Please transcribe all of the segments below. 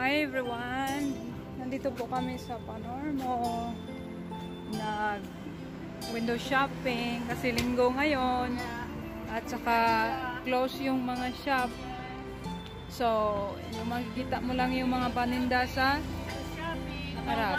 Hi everyone! Nandito po kami sa Panormo. Window shopping kasi linggo ngayon. At saka close yung mga shop. So, yung makikita mo lang yung mga paninda sa harap.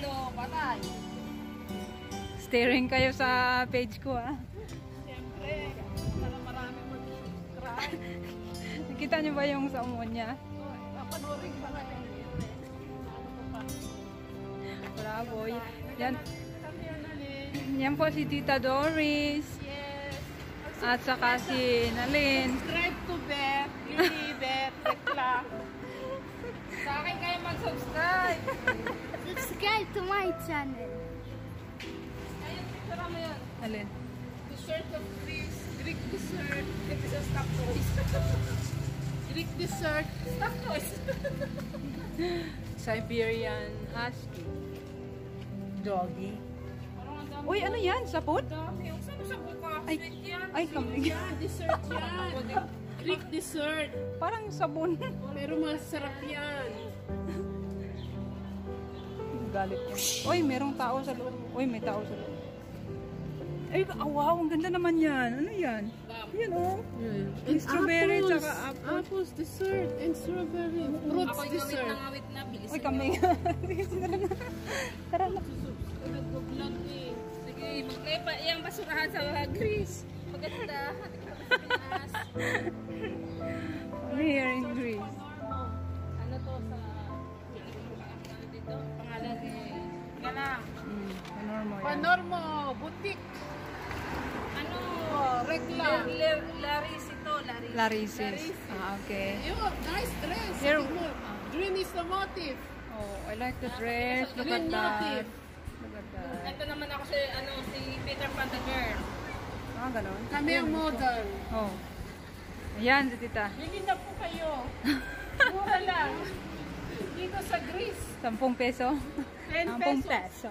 Staring kayo sa page ko Siyempre, para marami mag-subscribe. Nakita nyo ba yung sa umon niya? Papanoorin ba nga yung ano ko pa? Bravo. Yan, Kami yan alin. yan po si Tita Doris. Yes. At saka si Nalyn. Subscribe to Beth, Lily, Beth, Tekla. Sa akin kayo mag-subscribe. Subscribe to my channel. Ayun, picture mo yun. Alin? Dessert of Greek dessert. Ito sa stock toys. Greek dessert. Stock toys. Siberian Husky. Doggy. Parang ang dami. Uy, ano yan? Sapot? Dami. Ang sabi sa buka. Ay, Sweet yan. ay, kambing. Yan, dessert yan. Greek dessert. Parang sabon. Pero masarap yan. Galit yan. Uy, merong tao sa loob. Uy, may tao sa loob. Ay, wow, ang ganda naman yan. Ano yan? Yan, oh. May strawberry, tsaka apple. Apples dessert and strawberry. Fruits dessert. Awit na, bilis. Uy, kami. Tara na. Nag-vlog eh. Sige, maglepa iyang basurahan sa mga Greece. Maganda. Hati ka sa Pinas. Here in Greece. Ano to sa... Ano dito? Pangalan eh. Galang. Panormo yan. Panormo, boutique. Ano? Regla. Laris ito. Laris. Larisis. Ah, okay. Yun, nice dress. Here- Tingnan mo. Green is the motive. Oh, I like the dress. Look at Green that. motive. Look at that. Ito naman ako si Peter Pan the Girl. Ah, ganon. Kami ang model. Oh. Ayan, si tita. Bili na po kayo. Mura lang. Dito sa Greece. 10 peso. 10 10 pesos. peso.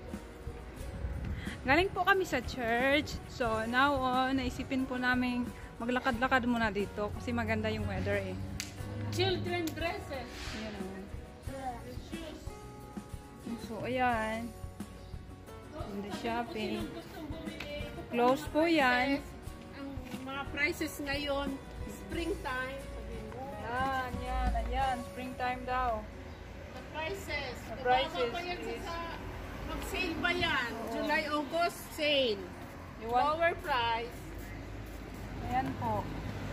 Galing po kami sa church. So, now on, naisipin po namin maglakad-lakad muna dito kasi maganda yung weather eh. Children dresses. Ayan o. Shoes. So, ayan. In the shopping. Gustong bumili. Close po yan. Ang mga prices ngayon, springtime. Sabihin mo. Ayan. Springtime daw. The prices. The prices Baka pa yan is- mag-sale ba yan? July, August, sale. You want? Lower price. Ayan po.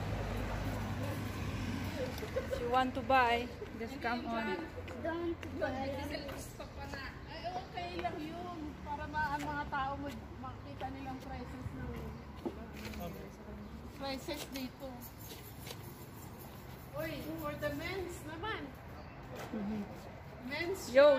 If you want to buy, just come on. Don't buy. Ay, okay lang yun. Para ang mga tao makita nilang prices ng prices dito. Uy, for the men's naman. Men's Yo.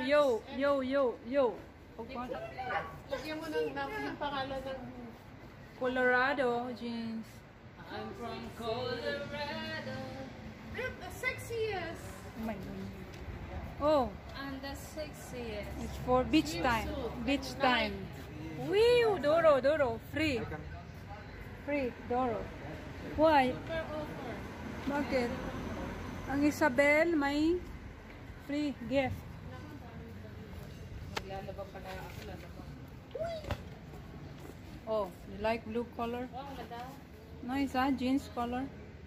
Lagyan mo ng pangalan ng Colorado jeans. I'm from Colorado. the sexiest. Oh my God. Oh, And the sexiest. it's for beach time. Beach time. Woo! Doro. Free. Free, Doro. Why? Super offer. Bakit? Ang Isabel may free gift. Maglalaba pala ako. Lalaba. Oh, you like blue color? Wow, ang ganda. Nice, jeans color.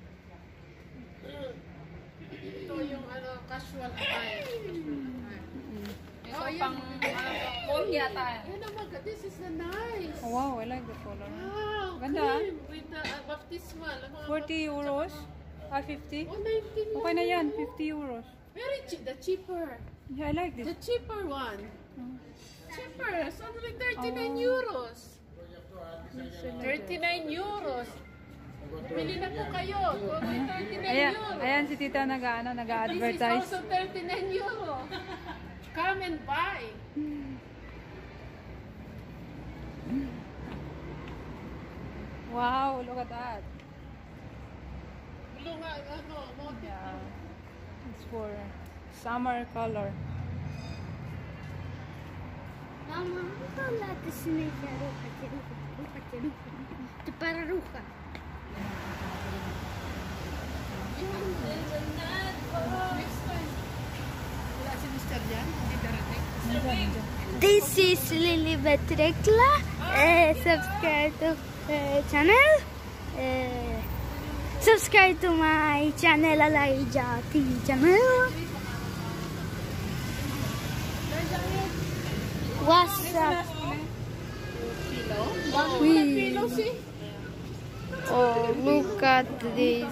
Ito yung casual attire. Ito Oh, yan. pang cold yata. Yan naman, this is a nice. Oh, wow, I like the color. Wow, Ganda, cream with the baptismal. Ang mga 40 euros? Ah, 50? Oh, 19 Okay na yan, 50 euros. Very cheap, the cheaper. Yeah, I like The this. cheaper one. Cheaper, it's only 39 euros. 39 euros. Bili na po kayo. Only 39 Ayan, euros. ayan si tita This is nag-advertise. also 39 euro. Come and buy. Wow, look at that. Blue nga, motive. Yeah, it's for summer color. Mama, wala ito sinadya. Ruka. Ito para ruka. Next time. This is Lilibet Rekla. Subscribe to channel. Subscribe to my channel Elijah TV channel. What's up? Oh, look at this.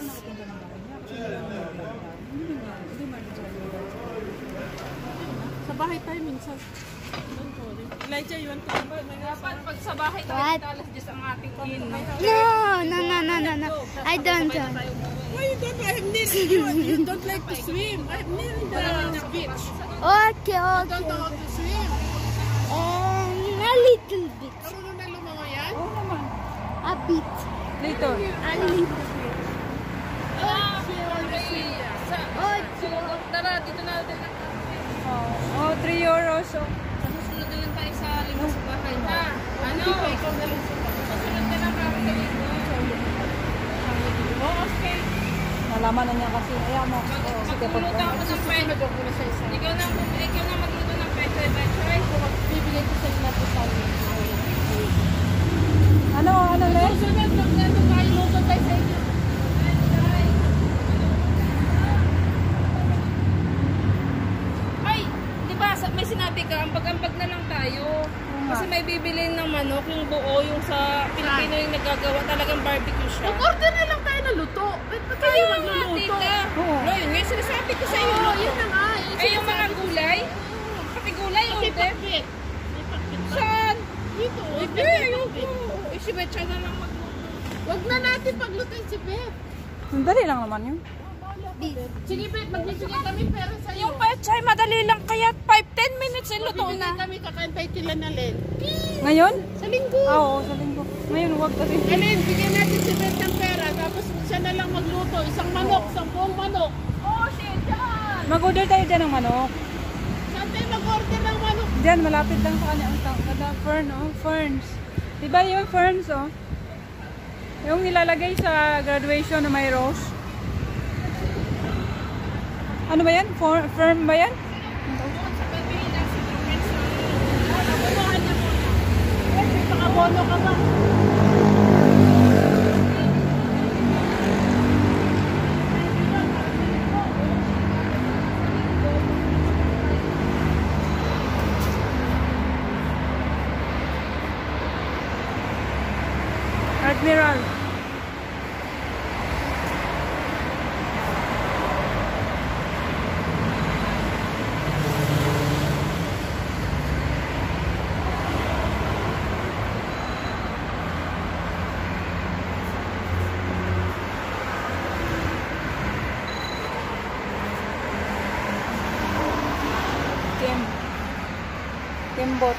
Sa bahay tayo minsan. Elijah, you want to go? Dapat pag sa bahay What? tayo, alas 10 ang ating inom. No. I don't. Why you don't? I have nailed you don't like to swim. I have nailed the beach. Okay. Don't know how to swim. A little bit. Marunong na lumangoy yan? Oo naman. A bit. Later. A little. Tara, dito na din. Oh, 3 euros. Oh. Susunod na lang tayo sa linggo sa bahay na. Ano? Susunod na lang kami sa linggo. Oh, okay. Nalaman na niya kasi. Ayaw mo. Sige, Magluluto ako ng pwede. Ikaw na magluto ng pwede. Bibigay ko sa natin sa Ano, Les? Susunod, magluto tayo. Luto tayo sa inyo. Ay, di ba may sinabi ka, ambag-ambag na lang tayo. Kasi may bibilin ng manok, yung buo, yung sa Pilipino yung nagagawa, talagang barbecue siya. Mag-order na lang tayo na luto. Ba't pa tayo Kaya nga, magluluto? tita. Oo. No, yun nga, sinasabi ko sa iyo. Oo, yun na nga. Eh, yung mga gulay. Pati gulay, May order. pakbit. May pakbit ba? Saan? Dito. Hindi, ayoko. Eh, si Betcha na lang magluto. Huwag na natin paglutuin si Beth. Dali lang naman yun. Sige, Beth, magbibigay kami pera sa'yo. Yung pechay, madali lang kaya 5-10 minutes luto Magbibigay na. kami, kakantay kila na Len. Ngayon? Sa linggo. Oo, sa linggo. Ngayon, huwag kasi. Len, bigyan natin si Beth ng pera. Tapos siya na lang magluto. Isang manok, 10 manok. Oh, shit, dyan! Mag-order tayo dyan ng manok. Saan tayo mag-order ng manok? Diyan, malapit lang sa kanya. Ang kada fern, oh. Ferns. Diba yung ferns, oh? Yung nilalagay sa graduation na may rose. Ano ba yan? Fern ba yan? Nakuhaan niya muna. Beth, may pakabono ka ba? Admiral. Kembot.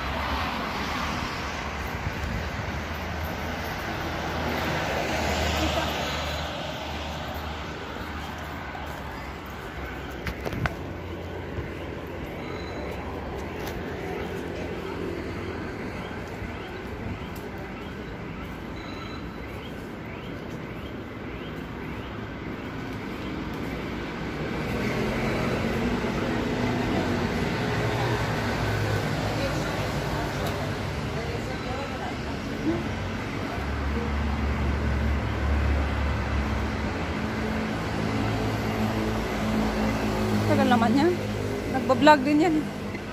Tagal naman niya. Nagbablog din yan.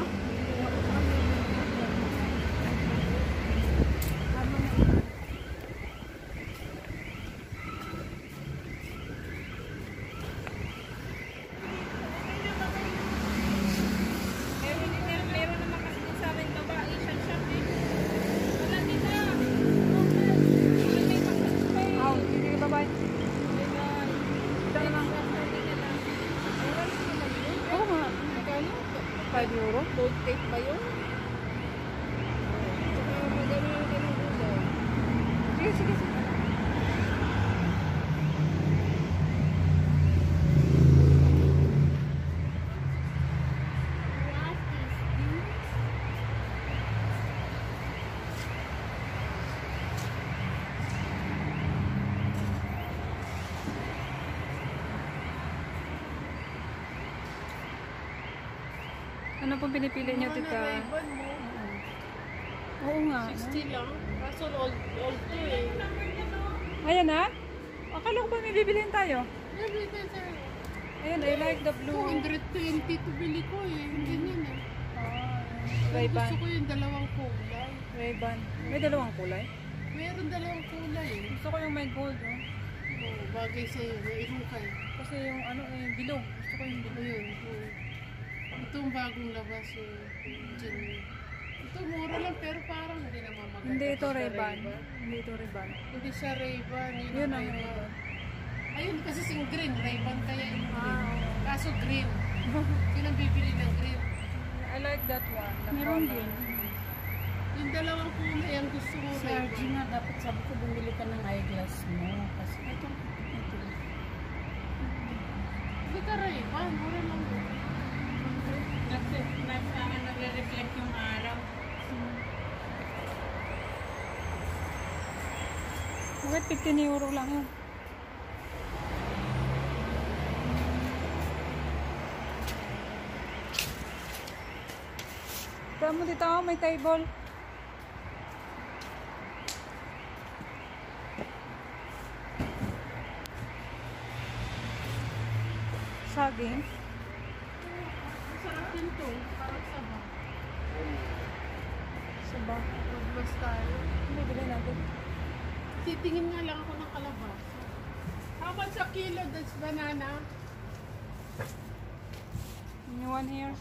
Meron naman kasi din sa amin babae, Asian shop eh. Wala dito. May pang-spray. Oh, sige, bye-bye. Oo nga. 5 euro. Gold tape ba yun? Tsaka magandang gulay. Sige, sige, sige. Ano pong pinipili niyo, tita? Ray-Ban mo. Oo nga. 60 lang. Kaso old to eh. Ayan na? Akala ko ba may bibiliin tayo? Everything sa'yo. Ayan, I like the blue. 220 to bili ko eh. Hindi yan eh. Ray-Ban. Gusto ko yung dalawang kulay. Ray-Ban. May dalawang kulay? Meron dalawang kulay eh. Gusto ko yung may gold, oh. Oo, bagay sa'yo. Mayroon kayo. Kasi yung ano, bilog. Gusto ko yung bilog. Ayun. Oo. Itong bagong labas yung genuine. Ito mura lang pero parang hindi naman maganda. Hindi ito Basta Ray-Ban. Hindi ito Ray-Ban. Hindi siya Ray-Ban. Yun ang Ray-Ban. Ayun kasi sing green. Ray-Ban kaya yung green. Kaso green. Sino bibili ng green? I like that one. The Meron color. din. Yung dalawang kulay ang gusto mo Si Ray-Ban. RG nga, dapat sabi ko bumili ka ng eyeglass mo. Kasi ito. Hindi ka Ray-Ban. Mura lang yun. Nagre-reflect yung araw. Bakit 15 euro lang yun? Tama mo dito, may table. Saging. Masarap din to. Parang saba. Saba. Magbas tayo. Hindi, bilhin natin. Titingin nga lang ako ng kalabasa. How much a kilo that's banana? New one here.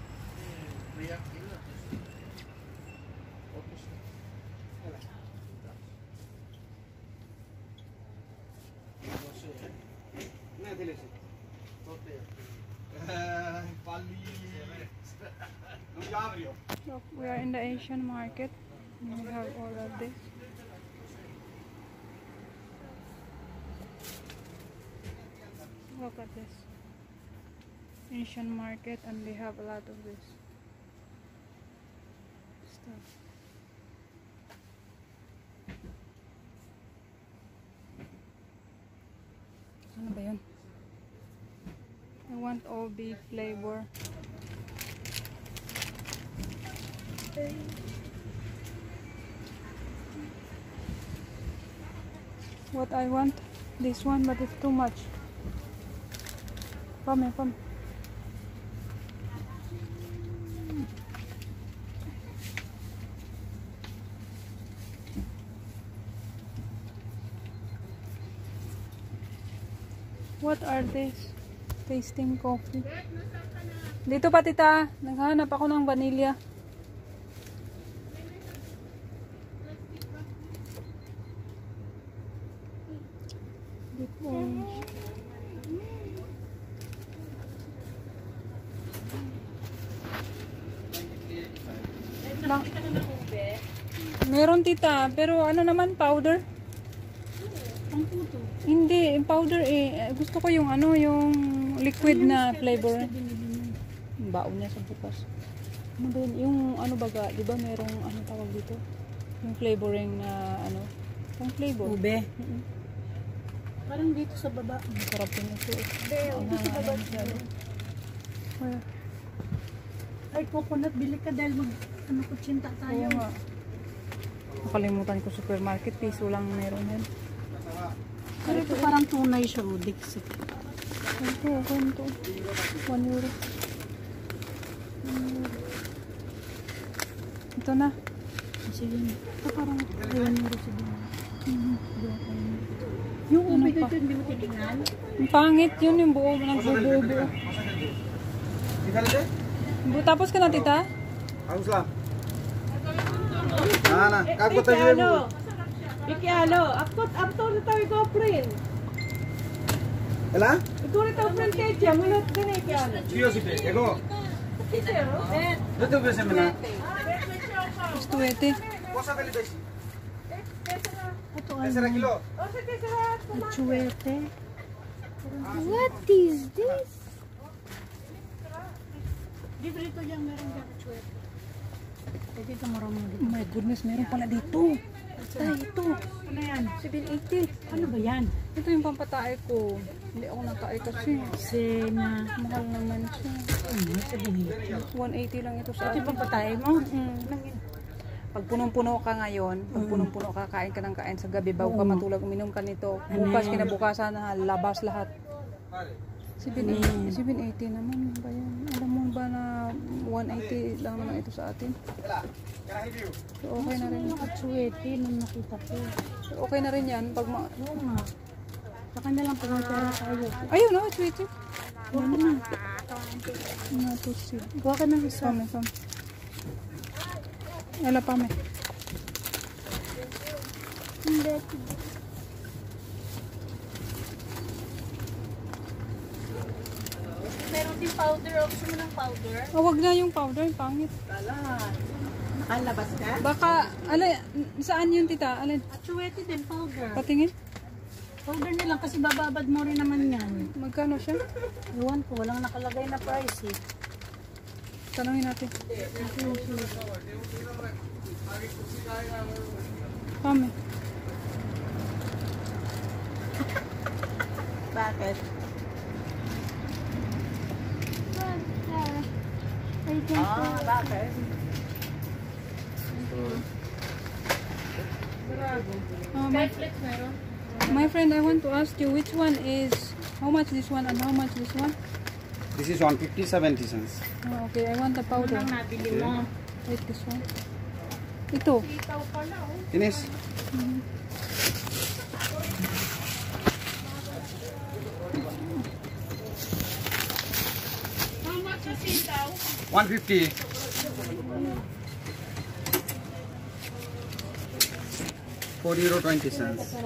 Look, we are in the Asian market. We have all of this. Look at this. Asian market, and they have a lot of this stuff. Ano ba yun? I want all beef flavor. What I want? This one, but it's too much. Come. What are these? Tasting coffee. Dito pa tita, naghahanap ako ng vanilla. Dito. Meron tita, pero ano naman, powder? Ang puto. Hindi, yung powder gusto ko yung ano, yung liquid na flavor. Baon niya sa bukas. Ano ba yun? Yung ano baga, di ba merong ano tawag dito? Yung flavoring na ano, yung flavor. Ube. Mm-mm. Parang dito sa baba. Masarap yun ito. Dito sa baba. Where? Ay, coconut, bili ka dahil ano kutsinta tayo. Oo nga. Nakalimutan ko supermarket, piso lang meron yan. Pero ito parang tunay siya, o Dixit. Ganito. 1 euro. Ito na. Sige. Ito parang 1 euro siguro. Yung Ano ito, hindi mo titignan? Ang pangit yun, yung buo, nagbubuo-buo. Tapos ka na, tita? Haguslah. Nah, kagbo tayo mo. Ikialo, akot apto na tayo go-print. Ela? Ikaw na tayo print kay Jam, mulot ka na ikialo. Siyo si Pe, ego. Dito ba sa mina? Gusto ete. Cosa beli besi? Ito Esera kilo. chuwete. What is this? Dito yung meron dyan chuwete. Dito marami dito. Oh my goodness, meron pala dito. Ay, ito. Ano yan? 780. Ano ba yan? Ito yung pampatae ko. Hindi ako natae kasi. Sena. Mahal naman siya. Ano? 780. 180 lang ito sa Ito atin. yung papatay mo? Pag punong-puno ka ngayon, pag punong-puno ka, kain ka ng kain sa gabi, bago ka matulog, uminom ka nito. Bukas, kinabukasan na labas lahat. 780 naman ba yan? Alam mo ba na 180 lang naman ito sa atin? So, okay na rin. Nakatsuwete nung nakita ko. So, okay na rin yan. Pag Oo nga. Sa kanya lang pagkakara tayo. ayun na, sweet. Ano na? Natusid. Kuha ka ng isa. Pame. Wala pame. Hindi. Meron din powder. Gusto mo ng powder? Oh, wag na yung powder, pangit. Nakalabas ka? Baka, alay, saan yun tita? Alin? Atsuwete din powder. Patingin? Powder nilang kasi bababad mo rin naman yan. Magkano siya? Iwan ko, walang nakalagay na price eh. Tanungin natin. Pame. Bakit? Bakit? My friend, I want to ask you which one is, how much this one and how much this one? This is 150, 70 cents. Oh, okay, I want the powder. Nabili mo. Wait, this one. Ito. Finish? How much is sitaw? 150. €4.20.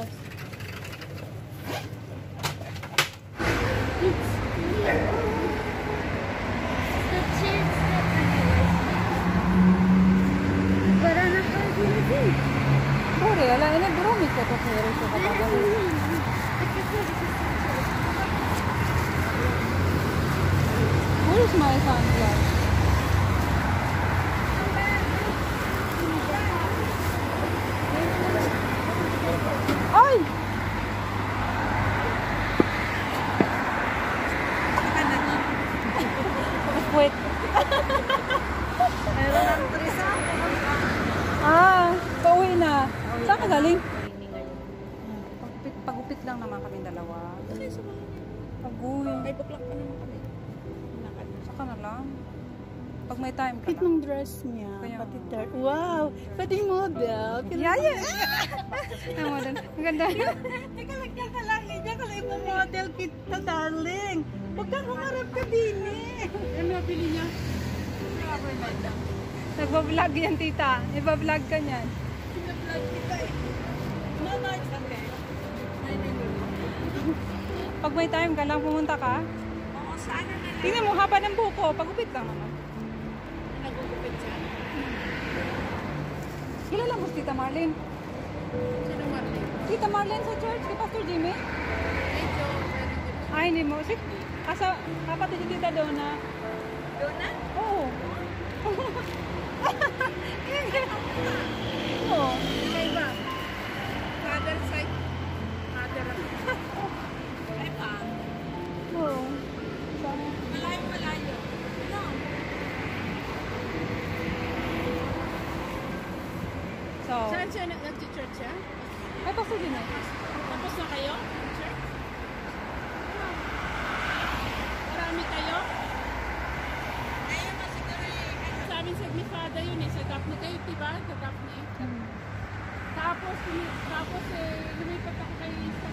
Pure, ala, ini berumit ka to kaya sa kapag. Where is my sunglass? Ay! Wait. Pauwi na. Saan ka galing? Pagupit lang naman kami dalawa. Pag-uwi. Ay, baklak pa naman kami. Saka na lang. Pag may time ka Cute lang. ng dress niya. Kaya Pati nga. third. Wow! Pati model. Yeah. Ay, model. Ang ganda. Teka lang, diyan ka lang yung model kita, darling. Huwag kang humarap ka din eh. Ano nabili niya? Nagbablog yan, tita. Iba-vlog ka niyan. Mama, it's okay. Pag may time ka lang, pumunta ka. Oo, saan na nila? Tingnan mo, haba ng buko. Pagupit lang naman. Nagugupit siya. Kilala mo si Tita Marlene? Sino Marlene? Tita Marlene sa church, kay Pastor Jimmy? Medyo very good. Ay, hindi mo. Asa, kapatid ni Tita Donna. Donna? Oo. Oo. Iba-iba. Father side. Father. Ay pa. Oo. Malayo. No. So, Saan siya nag-church siya? ay Pastor Jimmy. Tapos na kayo? Church? Marami kayo? Sa amin sa ni Father yun eh. Sa Daphne kayo, diba? Sa Daphne. Tapos lumipat ako kay sa